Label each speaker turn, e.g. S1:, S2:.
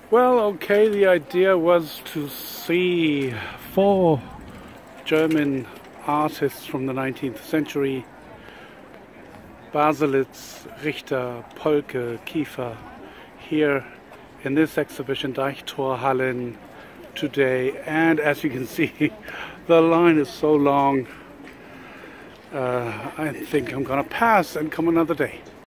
S1: Well, okay, the idea was to see 4 German artists from the 19th century: Baselitz, Richter, Polke, Kiefer, here in this exhibition, Deichtorhallen, today. And as you can see, the line is so long, I think I'm gonna pass and come another day.